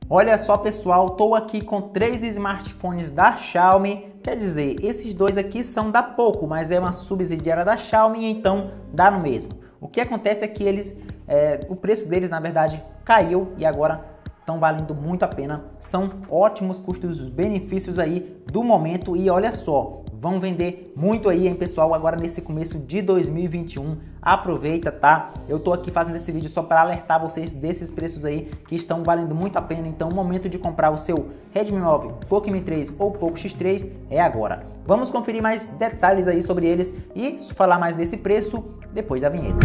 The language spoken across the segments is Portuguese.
Olha só pessoal, estou aqui com 3 smartphones da Xiaomi, quer dizer, esses dois aqui são da Poco, mas é uma subsidiária da Xiaomi, então dá no mesmo. O que acontece é que o preço deles na verdade caiu e agora estão valendo muito a pena, são ótimos custos-benefícios aí do momento e olha só, vão vender muito aí, hein, pessoal, agora nesse começo de 2021, aproveita, tá? Eu tô aqui fazendo esse vídeo só para alertar vocês desses preços aí que estão valendo muito a pena, então o momento de comprar o seu Redmi 9, Poco M3 ou Poco X3 é agora. Vamos conferir mais detalhes aí sobre eles e falar mais desse preço depois da vinheta.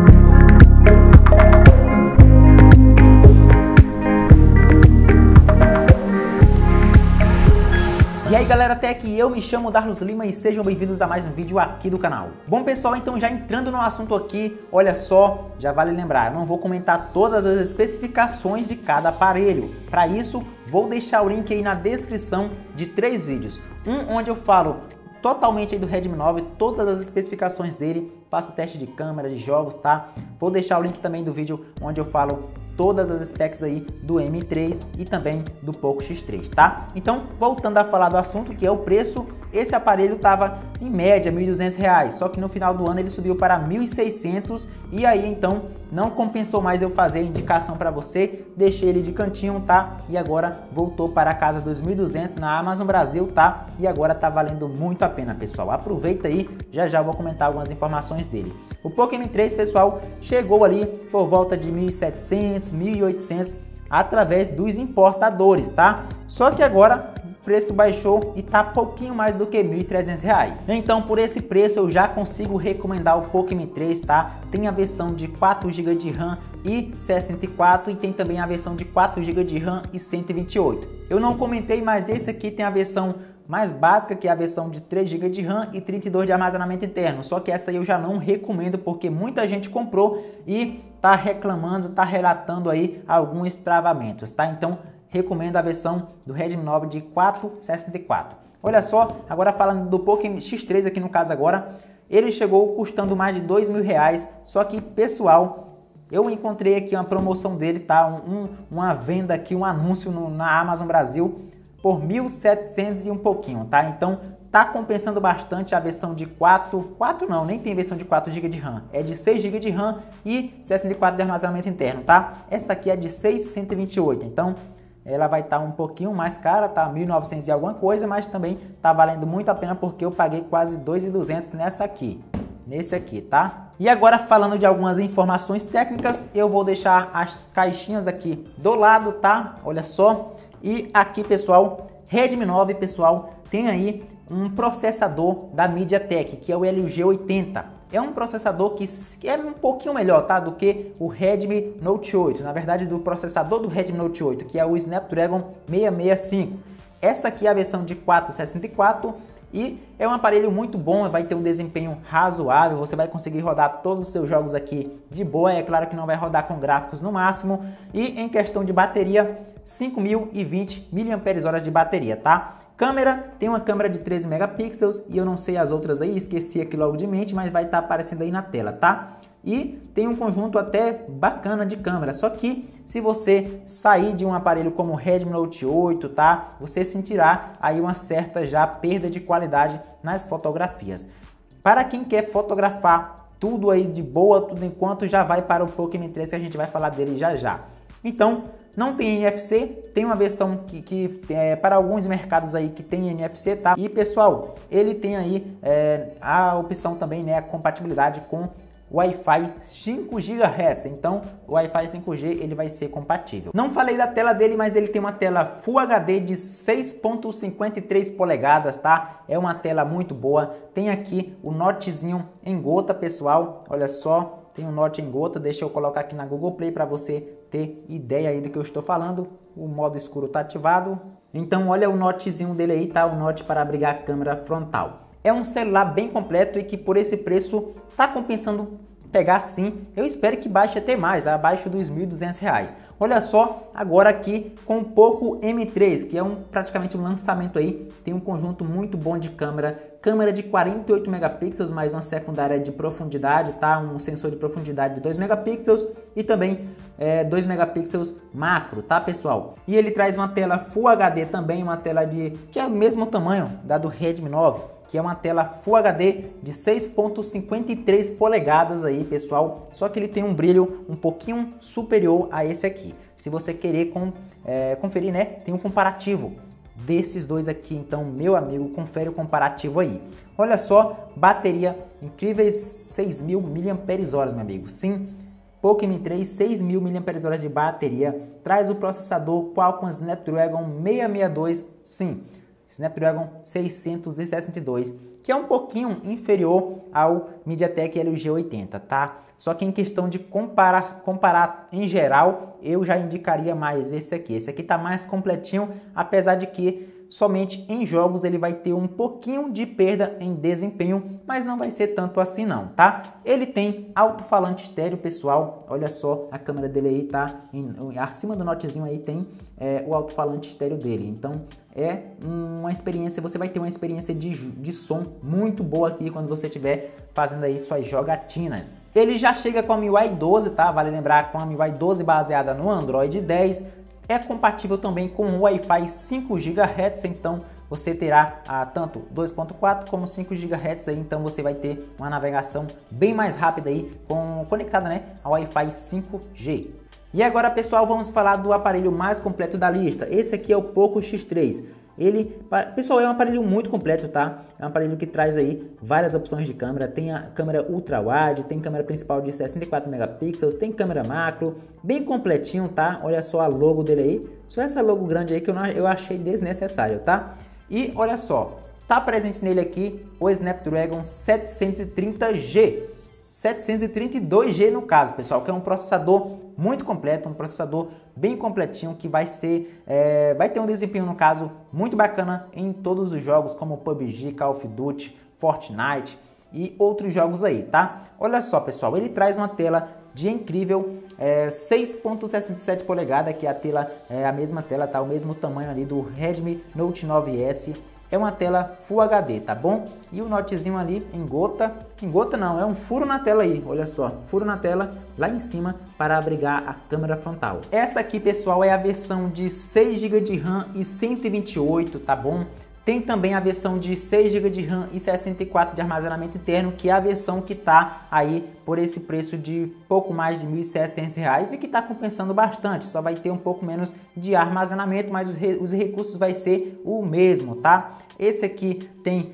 E aí galera Tech, eu me chamo Darlos Lima e sejam bem-vindos a mais um vídeo aqui do canal. Bom pessoal, então já entrando no assunto aqui, olha só, já vale lembrar, eu não vou comentar todas as especificações de cada aparelho. Para isso, vou deixar o link aí na descrição de 3 vídeos. Um onde eu falo totalmente aí do Redmi 9, todas as especificações dele, faço teste de câmera, de jogos, tá? Vou deixar o link também do vídeo onde eu falo todas as specs aí do M3 e também do Poco X3, tá? Então, voltando a falar do assunto, que é o preço, esse aparelho tava em média R$ 1.200, só que no final do ano ele subiu para R$ 1.600 e aí então não compensou mais eu fazer a indicação para você, deixei ele de cantinho, tá? E agora voltou para a casa dos 1.200 na Amazon Brasil, tá? E agora tá valendo muito a pena, pessoal. Aproveita aí, já vou comentar algumas informações dele. O Poco M3, pessoal, chegou ali por volta de 1.700, 1.800 através dos importadores, tá? Só que agora o preço baixou e tá pouquinho mais do que R$ 1.300. Então, por esse preço eu já consigo recomendar o Poco M3, tá? Tem a versão de 4 GB de RAM e 64 e tem também a versão de 4 GB de RAM e 128. Eu não comentei, mas esse aqui tem a versão mais básica, que é a versão de 3 GB de RAM e 32 de armazenamento interno. Só que essa aí eu já não recomendo porque muita gente comprou e tá reclamando, tá relatando aí alguns travamentos, tá? Então, recomendo a versão do Redmi 9 de 464. Olha só, agora falando do Poco X3 aqui no caso agora, ele chegou custando mais de R$ 2.000, só que pessoal, eu encontrei aqui uma promoção dele, tá? Uma venda aqui, um anúncio na Amazon Brasil por 1.700 e um pouquinho, tá? Então tá compensando bastante a versão de 4 não, nem tem versão de 4 GB de RAM, é de 6 GB de RAM e 64 de armazenamento interno, tá? Essa aqui é de 628, então ela vai estar um pouquinho mais cara, tá? 1.900 e alguma coisa, mas também tá valendo muito a pena porque eu paguei quase 2.200 nesse aqui, tá? E agora falando de algumas informações técnicas, eu vou deixar as caixinhas aqui do lado, tá? Olha só. E aqui, pessoal, Redmi 9, pessoal, tem aí um processador da MediaTek, que é o LG80. É um processador que é um pouquinho melhor, tá, do que o Redmi Note 8. Na verdade, do processador do Redmi Note 8, que é o Snapdragon 665. Essa aqui é a versão de 464 e é um aparelho muito bom, vai ter um desempenho razoável, você vai conseguir rodar todos os seus jogos aqui de boa, é claro que não vai rodar com gráficos no máximo. E em questão de bateria, 5.020 mAh de bateria, tá? Câmera, tem uma câmera de 13 megapixels e eu não sei as outras aí, esqueci aqui logo de mente, mas vai estar aparecendo aí na tela, tá? E tem um conjunto até bacana de câmera, só que se você sair de um aparelho como o Redmi Note 8, tá? Você sentirá aí uma certa já perda de qualidade nas fotografias. Para quem quer fotografar tudo aí de boa, tudo enquanto, já vai para o Poco M3 que a gente vai falar dele já. Então, não tem NFC, tem uma versão que é para alguns mercados aí que tem NFC, tá? E pessoal, ele tem aí a opção também, né, a compatibilidade com Wi-Fi 5 GHz, então o Wi-Fi 5G ele vai ser compatível. Não falei da tela dele, mas ele tem uma tela Full HD de 6.53 polegadas, tá? É uma tela muito boa. Tem aqui o notezinho em gota, pessoal, olha só. Tem um note em gota, deixa eu colocar aqui na Google Play para você ter ideia aí do que eu estou falando. O modo escuro está ativado. Então olha o notezinho dele aí, tá? O note para abrigar a câmera frontal. É um celular bem completo e que por esse preço tá compensando pegar sim, eu espero que baixe até mais, abaixo dos R$ 1.200. Olha só, agora aqui com o Poco M3, que é praticamente um lançamento aí, tem um conjunto muito bom de câmera de 48 megapixels, mais uma secundária de profundidade, tá? Um sensor de profundidade de 2 megapixels e também 2 megapixels macro, tá pessoal? E ele traz uma tela Full HD também, uma tela que é o mesmo tamanho da do Redmi 9, que é uma tela Full HD de 6.53 polegadas aí, pessoal. Só que ele tem um brilho um pouquinho superior a esse aqui. Se você querer conferir, né, tem um comparativo desses dois aqui. Então, meu amigo, confere o comparativo aí. Olha só, bateria incríveis 6.000 mAh, meu amigo. Sim, Poco M3, 6.000 mAh de bateria. Traz o processador Qualcomm Snapdragon 662, sim, Snapdragon 662, que é um pouquinho inferior ao MediaTek Helio G80, tá? Só que em questão de comparar em geral, eu já indicaria mais esse aqui. Esse aqui tá mais completinho, apesar de que somente em jogos ele vai ter um pouquinho de perda em desempenho, mas não vai ser tanto assim não, tá? Ele tem alto-falante estéreo, pessoal. Olha só a câmera dele aí, tá? Acima do notezinho aí tem o alto-falante estéreo dele. Então é uma experiência, você vai ter uma experiência de som muito boa aqui quando você estiver fazendo aí suas jogatinas. Ele já chega com a MIUI 12, tá? Vale lembrar, com a MIUI 12 baseada no Android 10. É compatível também com o Wi-Fi 5 GHz, então você terá tanto 2.4 como 5 GHz aí, então você vai ter uma navegação bem mais rápida aí, conectada, né, ao Wi-Fi 5G. E agora, pessoal, vamos falar do aparelho mais completo da lista. Esse aqui é o Poco X3. Ele, pessoal, é um aparelho muito completo, tá? É um aparelho que traz aí várias opções de câmera. Tem a câmera ultra wide, tem câmera principal de 64 megapixels, tem câmera macro, bem completinho, tá? Olha só a logo dele aí. Só essa logo grande aí que eu achei desnecessário, tá? E olha só, tá presente nele aqui o Snapdragon 730G. 732G no caso, pessoal, que é um processador muito completo, um processador bem completinho que vai ter um desempenho, no caso, muito bacana em todos os jogos como PUBG, Call of Duty, Fortnite e outros jogos aí, tá? Olha só, pessoal, ele traz uma tela de incrível 6.67 polegadas, que é a mesma tela, tá? O mesmo tamanho ali do Redmi Note 9S. É uma tela Full HD, tá bom? E o notezinho ali em gota não, é um furo na tela aí, olha só, furo na tela lá em cima para abrigar a câmera frontal. Essa aqui, pessoal, é a versão de 6 GB de RAM e 128, tá bom? Tem também a versão de 6 GB de RAM e 64 de armazenamento interno, que é a versão que está aí por esse preço de pouco mais de R$ 1.700 e que está compensando bastante. Só vai ter um pouco menos de armazenamento, mas os recursos vai ser o mesmo, tá? Esse aqui tem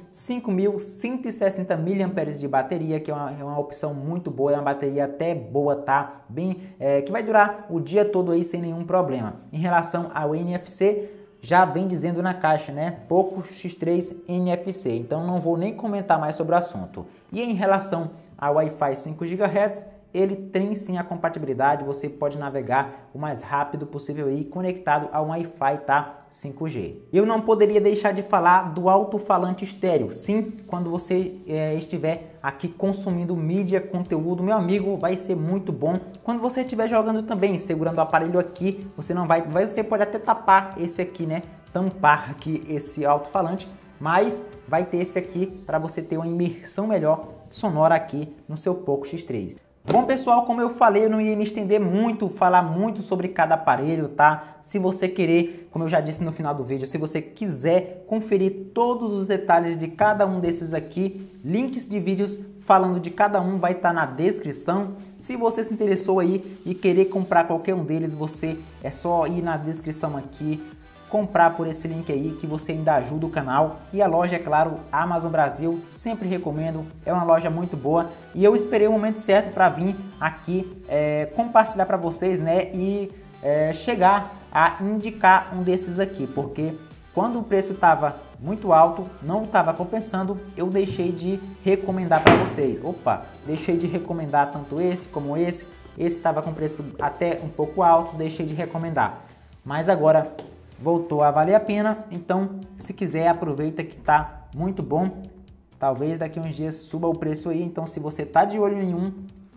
5.160 mAh de bateria, que é uma opção muito boa, é uma bateria até boa, tá? Que vai durar o dia todo aí sem nenhum problema. Em relação ao NFC, já vem dizendo na caixa, né? Poco X3 NFC, então não vou nem comentar mais sobre o assunto. E em relação ao Wi-Fi 5 GHz, ele tem sim a compatibilidade, você pode navegar o mais rápido possível aí conectado ao Wi-Fi, tá? 5G. Eu não poderia deixar de falar do alto-falante estéreo. Sim, quando você estiver aqui consumindo mídia, conteúdo, meu amigo, vai ser muito bom. Quando você estiver jogando também, segurando o aparelho aqui, você pode até tapar esse aqui, né? Tampar aqui esse alto-falante, mas vai ter esse aqui para você ter uma imersão melhor sonora aqui no seu Poco X3. Bom, pessoal, como eu falei, eu não ia me estender muito, falar muito sobre cada aparelho, tá? Se você querer, como eu já disse no final do vídeo, se você quiser conferir todos os detalhes de cada um desses aqui, links de vídeos falando de cada um vai estar na descrição. Se você se interessou aí e querer comprar qualquer um deles, é só ir na descrição aqui, comprar por esse link aí que você ainda ajuda o canal. E a loja, é claro, Amazon Brasil, sempre recomendo, é uma loja muito boa e eu esperei o momento certo para vir aqui compartilhar para vocês, né, e chegar a indicar um desses aqui, porque quando o preço estava muito alto, não estava compensando, eu deixei de recomendar para vocês. Deixei de recomendar tanto esse como esse estava com preço até um pouco alto, deixei de recomendar, mas agora voltou a valer a pena, então se quiser aproveita que tá muito bom. Talvez daqui a uns dias suba o preço aí, então se você tá de olho em um,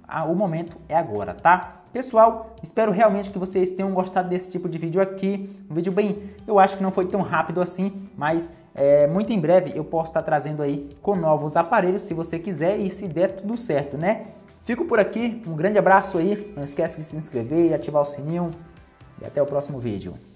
o momento é agora, tá? Pessoal, espero realmente que vocês tenham gostado desse tipo de vídeo aqui. Um vídeo bem, eu acho que não foi tão rápido assim, mas muito em breve eu posso estar trazendo aí com novos aparelhos, se você quiser e se der tudo certo, né? Fico por aqui, um grande abraço aí, não esquece de se inscrever e ativar o sininho e até o próximo vídeo.